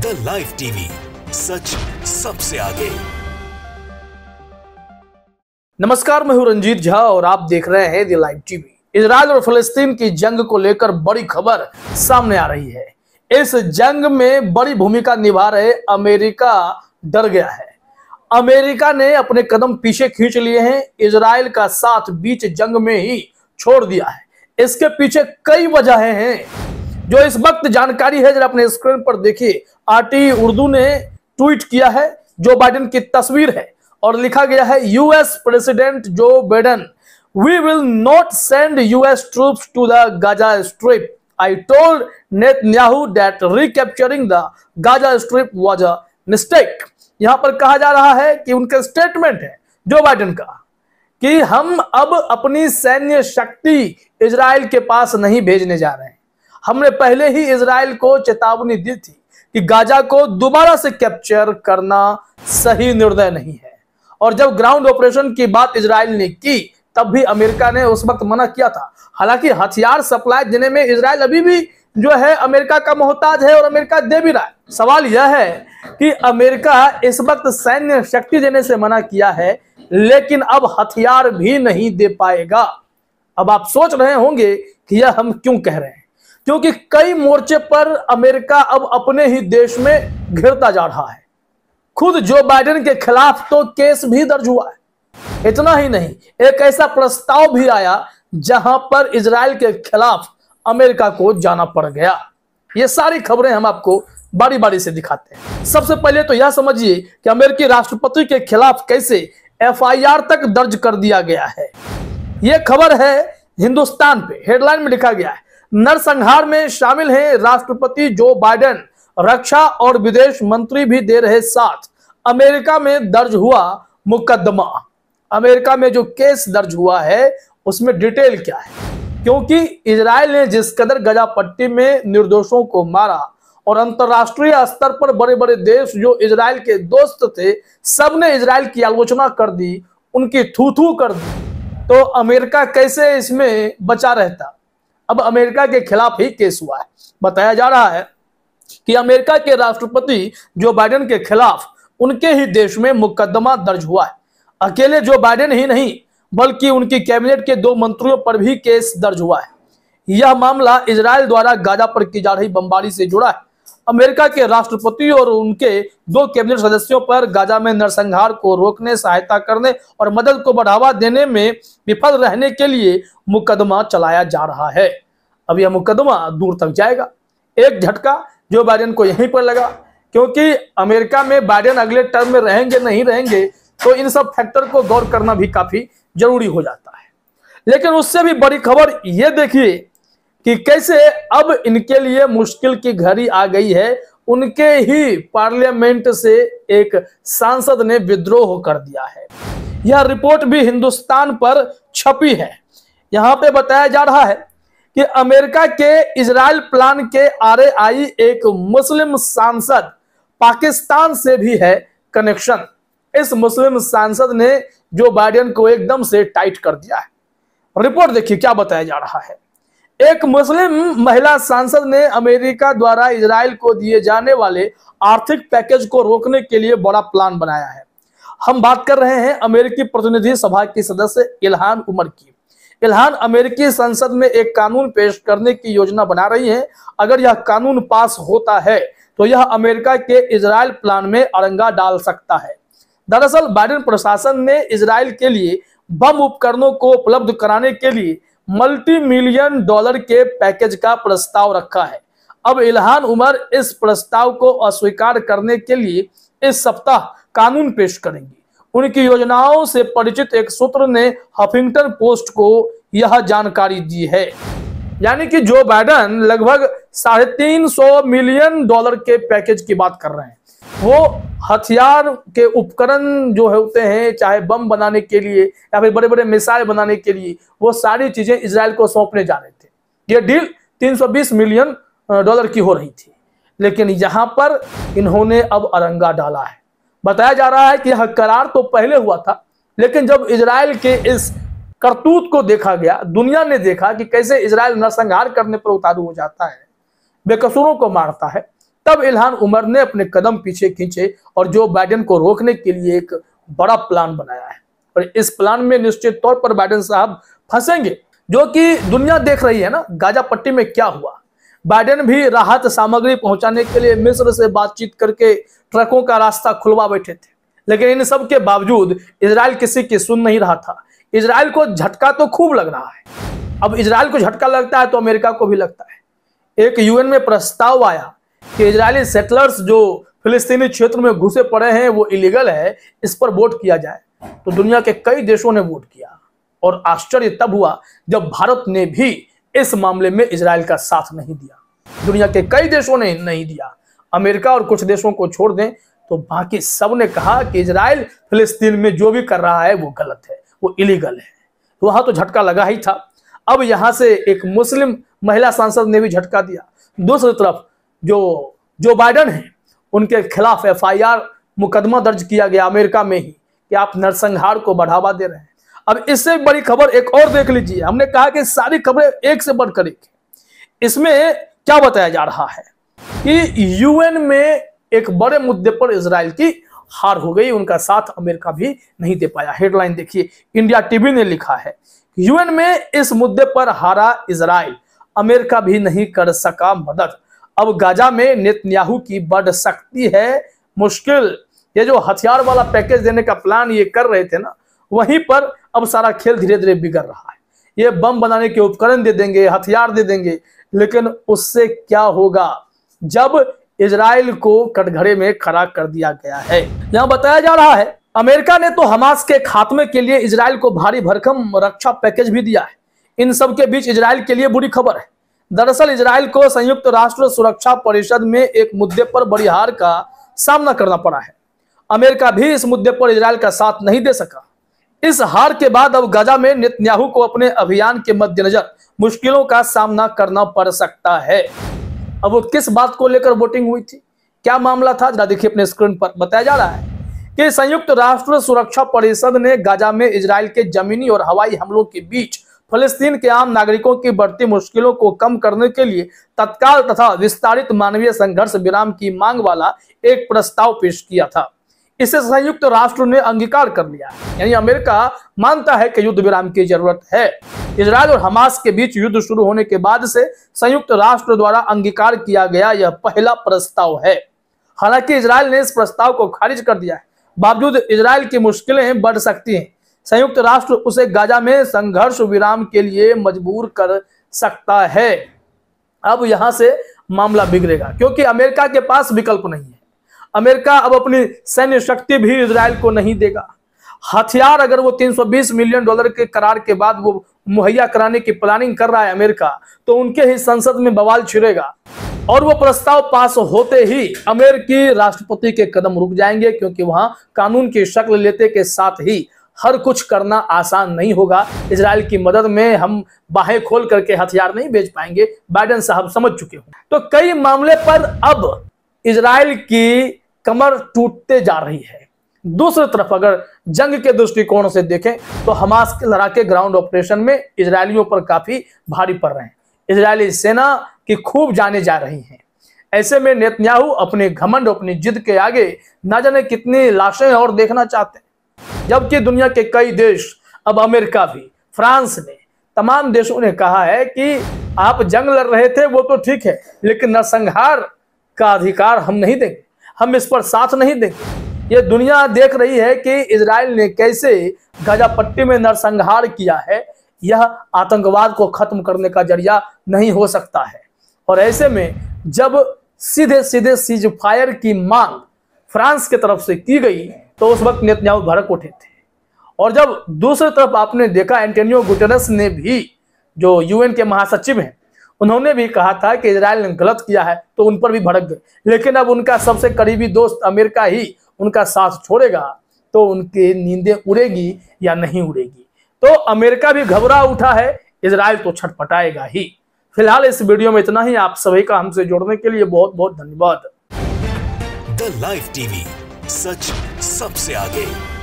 The live TV, सच सबसे आगे। नमस्कार, मैं हूं रंजीत झा और आप देख रहे हैं द लाइव टीवी। इजराइल और फलस्तीन की जंग को लेकर बड़ी खबर सामने आ रही है। इस जंग में बड़ी भूमिका निभा रहे अमेरिका डर गया है। अमेरिका ने अपने कदम पीछे खींच लिए हैं, इजराइल का साथ बीच जंग में ही छोड़ दिया है। इसके पीछे कई वजहें हैं जो इस वक्त जानकारी है, जरा अपने स्क्रीन पर देखिए। आरटी उर्दू ने ट्वीट किया है, जो बाइडेन की तस्वीर है और लिखा गया है, US president Joe Biden, we will not send US troops to the Gaza Strip. I told Netanyahu that recapturing the Gaza Strip was a mistake. यहां पर कहा जा रहा है कि उनका स्टेटमेंट है जो बाइडेन का, कि हम अब अपनी सैन्य शक्ति इजराइल के पास नहीं भेजने जा रहे हैं। हमने पहले ही इजराइल को चेतावनी दी थी कि गाजा को दोबारा से कैप्चर करना सही निर्णय नहीं है। और जब ग्राउंड ऑपरेशन की बात इजराइल ने की, तब भी अमेरिका ने उस वक्त मना किया था। हालांकि हथियार सप्लाई देने में इजराइल अभी भी जो है अमेरिका का मोहताज है और अमेरिका दे भी रहा है। सवाल यह है कि अमेरिका इस वक्त सैन्य शक्ति देने से मना किया है, लेकिन अब हथियार भी नहीं दे पाएगा। अब आप सोच रहे होंगे कि यह हम क्यों कह रहे हैं, क्योंकि कई मोर्चे पर अमेरिका अब अपने ही देश में घिरता जा रहा है। खुद जो बाइडेन के खिलाफ तो केस भी दर्ज हुआ है। इतना ही नहीं, एक ऐसा प्रस्ताव भी आया जहां पर इजराइल के खिलाफ अमेरिका को जाना पड़ गया। ये सारी खबरें हम आपको बारी बारी से दिखाते हैं। सबसे पहले तो यह समझिए कि अमेरिकी राष्ट्रपति के खिलाफ कैसे एफआईआर तक दर्ज कर दिया गया है। यह खबर है हिंदुस्तान पे, हेडलाइन में लिखा गया है, नरसंहार में शामिल हैं राष्ट्रपति जो बाइडेन, रक्षा और विदेश मंत्री भी दे रहे साथ। अमेरिका में दर्ज हुआ मुकदमा। अमेरिका में जो केस दर्ज हुआ है उसमें डिटेल क्या है, क्योंकि इजराइल ने जिस कदर गजा पट्टी में निर्दोषों को मारा और अंतरराष्ट्रीय स्तर पर बड़े बड़े देश जो इजराइल के दोस्त थे, सबने इजराइल की आलोचना कर दी, उनकी थू थू कर दी, तो अमेरिका कैसे इसमें बचा रहता। अब अमेरिका के खिलाफ ही केस हुआ है। बताया जा रहा है कि अमेरिका के राष्ट्रपति जो बाइडेन के खिलाफ उनके ही देश में मुकदमा दर्ज हुआ है। अकेले जो बाइडेन ही नहीं, बल्कि उनकी कैबिनेट के 2 मंत्रियों पर भी केस दर्ज हुआ है। यह मामला इजराइल द्वारा गाजा पर की जा रही बमबारी से जुड़ा है। अमेरिका के राष्ट्रपति और उनके 2 कैबिनेट सदस्यों पर गाजा में नरसंहार को रोकने, सहायता करने और मदद को बढ़ावा देने में विफल रहने के लिए मुकदमा चलाया जा रहा है। अब यह मुकदमा दूर तक जाएगा। एक झटका जो बाइडेन को यहीं पर लगा, क्योंकि अमेरिका में बाइडेन अगले टर्म में रहेंगे नहीं रहेंगे, तो इन सब फैक्टर को गौर करना भी काफी जरूरी हो जाता है। लेकिन उससे भी बड़ी खबर यह देखिए कि कैसे अब इनके लिए मुश्किल की घड़ी आ गई है। उनके ही पार्लियामेंट से एक सांसद ने विद्रोह कर दिया है। यह रिपोर्ट भी हिंदुस्तान पर छपी है। यहां पे बताया जा रहा है कि अमेरिका के इजराइल प्लान के आरे आई एक मुस्लिम सांसद, पाकिस्तान से भी है कनेक्शन। इस मुस्लिम सांसद ने जो बाइडेन को एकदम से टाइट कर दिया है। रिपोर्ट देखिए क्या बताया जा रहा है। एक मुस्लिम महिला सांसद ने अमेरिका द्वारा इजराइल को दिए जाने वाले आर्थिक पैकेज को रोकने के लिए बड़ा प्लान बनाया है। हम बात कर रहे हैं अमेरिकी प्रतिनिधि सभा की सदस्य इल्हान उमर की। इल्हान अमेरिकी संसद में एक कानून पेश करने की योजना बना रही है। अगर यह कानून पास होता है तो यह अमेरिका के इजराइल प्लान में अड़ंगा डाल सकता है। दरअसल बाइडेन प्रशासन ने इजराइल के लिए बम उपकरणों को उपलब्ध कराने के लिए $multi-million के पैकेज का प्रस्ताव रखा है। अब इल्हान उमर इस प्रस्ताव को अस्वीकार करने के लिए इस सप्ताह कानून पेश करेंगी। उनकी योजनाओं से परिचित एक सूत्र ने हफिंगटन पोस्ट को यह जानकारी दी है। यानी कि जो बाइडेन लगभग $350 मिलियन के पैकेज की बात कर रहे हैं, वो हथियार के उपकरण जो होते हैं, चाहे बम बनाने के लिए या फिर बड़े बड़े मिसाइल बनाने के लिए, वो सारी चीजें इजराइल को सौंपने जा रहे थे। ये डील $320 मिलियन की हो रही थी, लेकिन यहां पर इन्होंने अब अड़ंगा डाला है। बताया जा रहा है कि यह करार तो पहले हुआ था, लेकिन जब इजराइल के इस करतूत को देखा गया, दुनिया ने देखा कि कैसे इजराइल नरसंहार करने पर उतारू हो जाता है, बेकसूरों को मारता है, तब इल्हान उमर ने अपने कदम पीछे खींचे और जो बाइडेन को रोकने के लिए एक बड़ा प्लान बनाया है। और इस प्लान में निश्चित तौर पर बाइडेन साहब फंसेंगे, जो कि दुनिया देख रही है ना गाजा पट्टी में क्या हुआ। बाइडेन भी राहत सामग्री पहुंचाने के लिए मिस्र से बातचीत करके ट्रकों का रास्ता खुलवा बैठे थे, लेकिन इन सब के बावजूद इजराइल किसी की सुन नहीं रहा था। इजराइल को झटका तो खूब लग रहा है। अब इजराइल को झटका लगता है तो अमेरिका को भी लगता है। एक यूएन में प्रस्ताव आया कि इजरायली सेटलर्स जो फिलिस्तीनी क्षेत्र में घुसे पड़े हैं वो इलीगल है, इस पर वोट किया जाए। तो दुनिया के कई देशों ने वोट किया और आश्चर्य तब हुआ जब भारत ने भी इस मामले में इजराइल का साथ नहीं दिया। दुनिया के कई देशों ने नहीं दिया। अमेरिका और कुछ देशों को छोड़ दें तो बाकी सब ने कहा कि इजराइल फिलिस्तीन में जो भी कर रहा है वो गलत है, वो इलीगल है। तो वहां तो झटका लगा ही था। अब यहां से एक मुस्लिम महिला सांसद ने भी झटका दिया। दूसरी तरफ जो बाइडेन है उनके खिलाफ एफआईआर मुकदमा दर्ज किया गया अमेरिका में ही कि आप नरसंहार को बढ़ावा दे रहे हैं। अब इससे बड़ी खबर एक और देख लीजिए। हमने कहा कि सारी खबरें एक से बढ़कर एक। इसमें क्या बताया जा रहा है कि यूएन में एक बड़े मुद्दे पर इजराइल की हार हो गई, उनका साथ अमेरिका भी नहीं दे पाया। हेडलाइन देखिए, इंडिया टीवी ने लिखा है, यूएन में इस मुद्दे पर हारा इजराइल, अमेरिका भी नहीं कर सका मदद। अब गाजा में नेतन्याहू की बढ़ सकती है मुश्किल। ये जो हथियार वाला पैकेज देने का प्लान ये कर रहे थे ना, वहीं पर अब सारा खेल धीरे धीरे बिगड़ रहा है। ये बम बनाने के उपकरण दे देंगे, हथियार दे देंगे, लेकिन उससे क्या होगा जब इजराइल को कटघरे में खड़ा कर दिया गया है। यहां बताया जा रहा है अमेरिका ने तो हमास के खात्मे के लिए इजराइल को भारी भरकम रक्षा पैकेज भी दिया है। इन सब के बीच इजराइल के लिए बुरी खबर है। दरअसल इजराइल को संयुक्त राष्ट्र सुरक्षा परिषद में एक मुद्दे पर बड़ी हार का सामना करना पड़ा है। अमेरिका भी इस मुद्दे पर इजराइल का साथ नहीं दे सका। इस हार के बाद अब गाजा में नेतन्याहू को अपने अभियान के मद्देनजर मुश्किलों का सामना करना पड़ सकता है। अब वो किस बात को लेकर वोटिंग हुई थी, क्या मामला था, जरा देखिए अपने स्क्रीन पर। बताया जा रहा है कि संयुक्त राष्ट्र सुरक्षा परिषद ने गाजा में इजराइल के जमीनी और हवाई हमलों के बीच फिलिस्तीन के आम नागरिकों की बढ़ती मुश्किलों को कम करने के लिए तत्काल तथा विस्तारित मानवीय संघर्ष विराम की मांग वाला एक प्रस्ताव पेश किया था। इसे संयुक्त राष्ट्र ने अंगीकार कर लिया। यानी अमेरिका मानता है कि युद्ध विराम की जरूरत है। इजराइल और हमास के बीच युद्ध शुरू होने के बाद से संयुक्त राष्ट्र द्वारा अंगीकार किया गया यह पहला प्रस्ताव है। हालांकि इजराइल ने इस प्रस्ताव को खारिज कर दिया है। बावजूद इजराइल की मुश्किलें बढ़ सकती हैं, संयुक्त राष्ट्र उसे गाजा में संघर्ष विराम के लिए मजबूर कर सकता है। अब यहां से मामला बिगड़ेगा क्योंकि अमेरिका के पास विकल्प नहीं है। अमेरिका अब अपनी सैन्य शक्ति भी इजराइल को नहीं देगा। हथियार अगर वो 320 मिलियन डॉलर के करार के बाद वो मुहैया कराने की प्लानिंग कर रहा है अमेरिका, तो उनके ही संसद में बवाल छिड़ेगा और वो प्रस्ताव पास होते ही अमेरिकी राष्ट्रपति के कदम रुक जाएंगे, क्योंकि वहां कानून की शक्ल लेते के साथ ही हर कुछ करना आसान नहीं होगा। इजराइल की मदद में हम बाहें खोल करके हथियार नहीं भेज पाएंगे, बाइडेन साहब समझ चुके हो। तो कई मामले पर अब इजराइल की कमर टूटते जा रही है। दूसरी तरफ अगर जंग के दृष्टिकोण से देखें तो हमास के लड़ाके ग्राउंड ऑपरेशन में इजरायलियों पर काफी भारी पड़ रहे हैं। इजरायली सेना की खूब जाने जा रही हैं। ऐसे में नेतन्याहू अपने घमंड, अपनी जिद के आगे ना जाने कितनी लाशें और देखना चाहते हैं। जबकि दुनिया के कई देश, अब अमेरिका भी, फ्रांस ने, तमाम देशों ने कहा है कि आप जंग लड़ रहे थे वो तो ठीक है, लेकिन नरसंहार का अधिकार हम नहीं देंगे, हम इस पर साथ नहीं देंगे। ये दुनिया देख रही है कि इजराइल ने कैसे गाजा पट्टी में नरसंहार किया है। यह आतंकवाद को खत्म करने का जरिया नहीं हो सकता है। और ऐसे में जब सीधे सीधे सीज फायर की मांग फ्रांस की तरफ से की गई तो उस वक्त नेतन्याहू भड़क उठे थे। और जब दूसरी तरफ आपने देखा एंटोनियो गुटेरेस ने भी, जो यूएन के महासचिव हैं, उन्होंने भी कहा था कि इजराइल ने गलत किया है, तो उन पर भी भड़क गए। लेकिन अब उनका सबसे करीबी दोस्त अमेरिका ही उनका साथ छोड़ेगा तो उनकी नींदें उड़ेगी या नहीं उड़ेगी। तो अमेरिका भी घबरा उठा है, इजराइल तो छटपटाएगा ही। फिलहाल इस वीडियो में इतना ही। आप सभी का हमसे जुड़ने के लिए बहुत बहुत धन्यवाद। द लाइव टीवी, सच सबसे आगे।